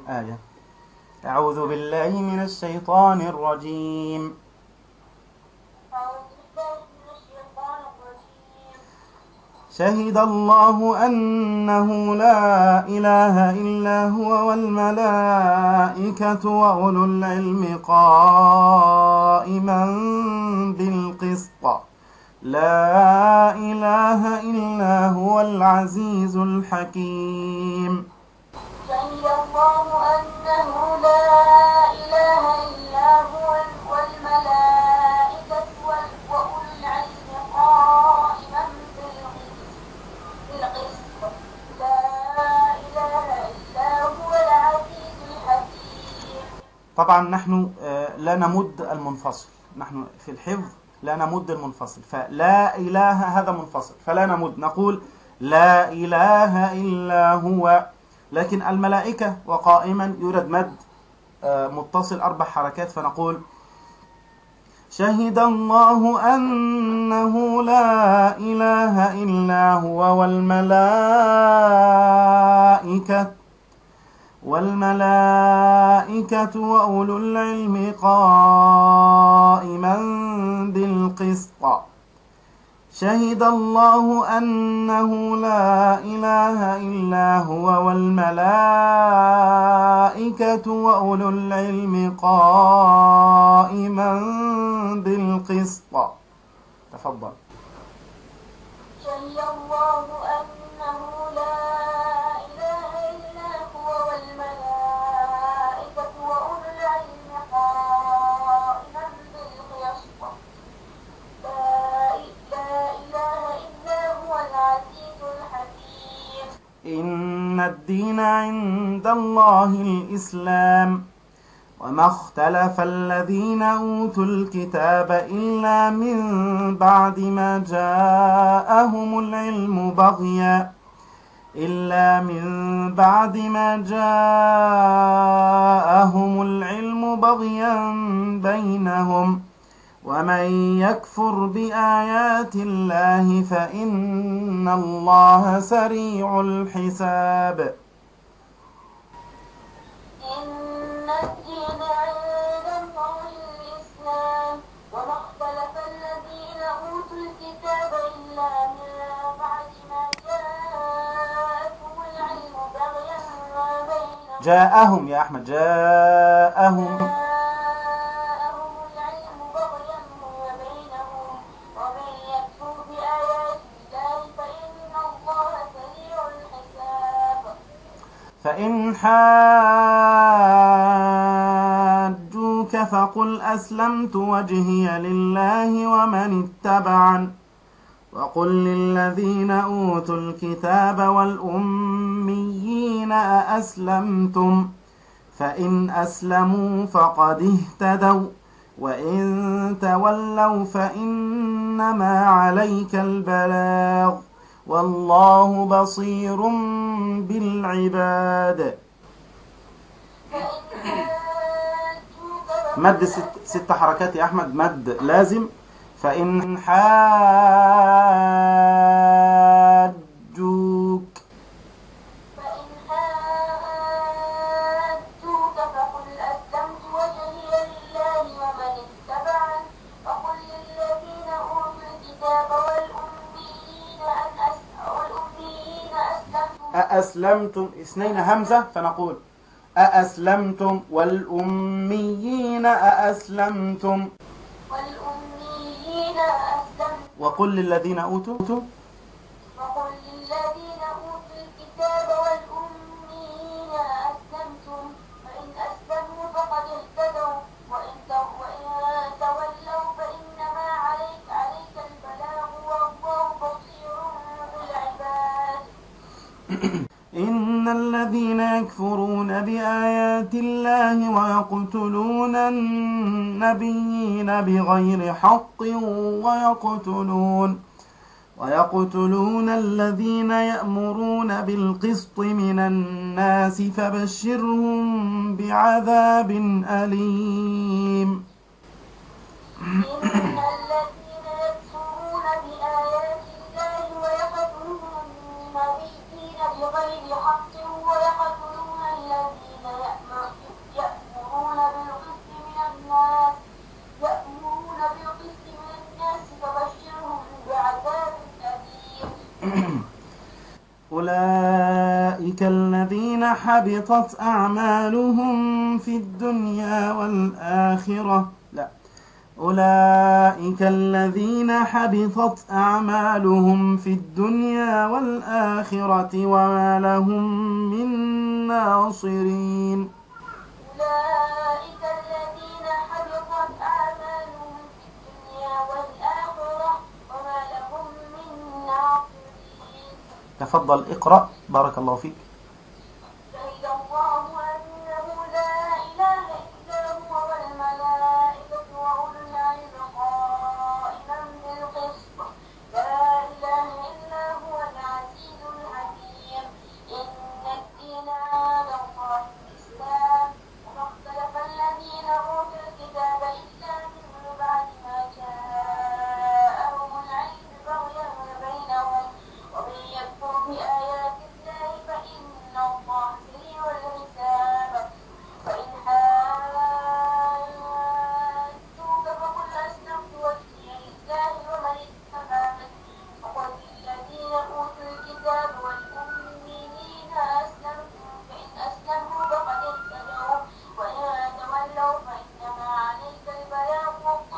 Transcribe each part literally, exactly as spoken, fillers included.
آية. أعوذ بالله من الشيطان الرجيم. شهد الله أنه لا إله إلا هو والملائكة وأولو العلم قائما بالقسط لا إله إلا هو العزيز الحكيم. شهد الله أنه لا إله إلا هو والملائكة وأولو العلم قائما بالقسط لا إله إلا هو العزيز الحكيم. طبعا نحن لا نمد المنفصل، نحن في الحفظ لا نمد المنفصل، فلا إله هذا منفصل فلا نمد، نقول لا إله إلا هو. لكن الملائكة وقائما يرد مد متصل أربع حركات، فنقول شهد الله أنه لا إله إلا هو والملائكة والملائكة وأولو العلم قائما بالقسط شهد الله أنه لا إله إلا هو والملائكة وأولو العلم قائما بالقسط. تفضل. شهد الله أنه لا إله إلا هو والملائكة وأولو العلم قائما بالقسط إن الدين عند الله الإسلام وما اختلف الذين أوتوا الكتاب إلا من بعد ما جاءهم العلم بغيا إلا من بعد ما جاءهم العلم بغيا بينهم ومن يكفر بآيات الله فإن الله سريع الحساب. إن الدين عند الله الإسلام وما اختلف الذين أوتوا الكتاب إلا من بعد ما جاءهم العلم بغيا بينهم. جاءهم يا أحمد، جاءهم. فإن حاجوك فقل أسلمت وجهي لله ومن اتبعن وقل للذين أوتوا الكتاب والأميين أأسلمتم فإن أسلموا فقد اهتدوا وإن تولوا فإنما عليك البلاغ والله بصير بالعباد. مد ست, ست حركات يا أحمد، مد لازم. فإن حاجوك فإن حاجوك فقل أسلمت وجهي لله ومن اتبعن وقل للذين أوتوا الكتاب والأميين أأسلمتم اثنين همزة، فنقول أأسلمتم والأميين أأسلمتم والأميين أسلمتم وقل للذين أوتوا وقل للذين أوتوا الكتاب والأميين أسلمتم فإن أسلموا فقد اهتدوا وإن تولوا فإنما عليك عليك البلاغ والله بصير بالعباد. إن الذين يكفرون بآيات الله ويقتلون النبيين بغير حق ويقتلون ويقتلون الذين يأمرون بالقسط من الناس فبشرهم بعذاب أليم. إن الذين يكفرون بآيات الله ويقتلون النبيين بغير حق ويقتلون الذين يأمرون حبطت أعمالهم في الدنيا والآخرة. لا، أولئك الذين حبطت أعمالهم في الدنيا والآخرة وما لهم من ناصرين. أولئك الذين حبطت أعمالهم في الدنيا والآخرة وما لهم من ناصرين. تفضل اقرأ بارك الله فيك. شهد الله أنه لا إله إلا هو والملائكة وأولو العلم قائما بالقسط لا إله إلا هو العزيز الحكيم. إن الدين عند الله الإسلام وما اختلف الذين أوتوا الكتاب إلا من بعد ما جاءهم العلم بغيا بينهم ومن يكفر بآيات الله فإن الله سريع الحساب. فإن حاجوك فقل أسلمت وجهي لله ومن اتبعني وقل للذين أوتوا الكتاب والأميين أسلمتم فإن أسلموا فقد اهتدوا وإن تولوا فإنما عليك البلاغ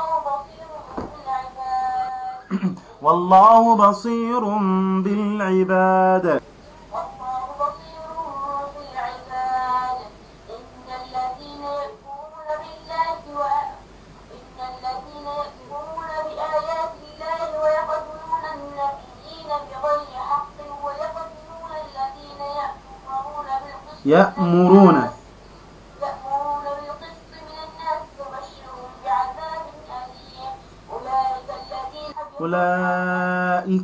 والله بصير بالعباد. والله بصير بالعباد. والله بصير بالعباد. إن الذين يكفرون بالله و إن الذين يكفرون بآيات الله ويقتلون النبيين بغير حق ويقتلون الذين يأمرون بالقسط يأمرون يأمرون بالقسط من الناس فبشرهم بعذاب أليم. أولئك الذين أولئك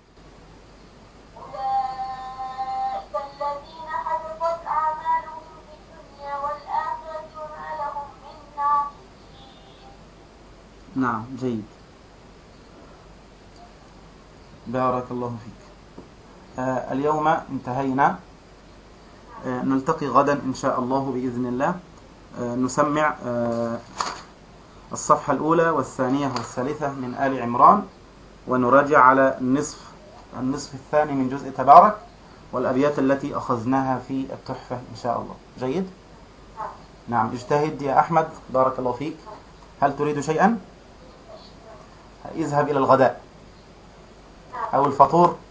أولئك الذين حبطت أعمالهم في الدنيا والآخرة وما لهم من ناصرين. نعم جيد بارك الله فيك. آه اليوم انتهينا. آه نلتقي غدا إن شاء الله بإذن الله. آه نسمع آه الصفحة الأولى والثانية والثالثة من آل عمران ونراجع على النصف النصف الثاني من جزء تبارك والأبيات التي أخذناها في التحفة إن شاء الله. جيد؟ نعم اجتهد يا أحمد بارك الله فيك. هل تريد شيئا؟ اذهب إلى الغداء أو الفطور.